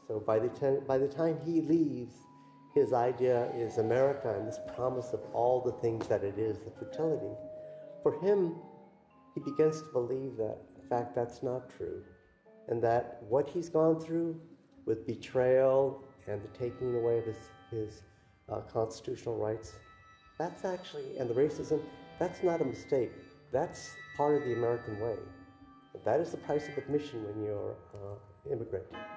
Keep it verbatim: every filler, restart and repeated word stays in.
So by the, ten, by the time he leaves, his idea is America and this promise of all the things that it is, the fertility. For him, he begins to believe that, in fact, that's not true. And that what he's gone through with betrayal and the taking away of his, his uh, constitutional rights, that's actually, and the racism, that's not a mistake. That's part of the American way. That is the price of admission when you're uh, immigrant.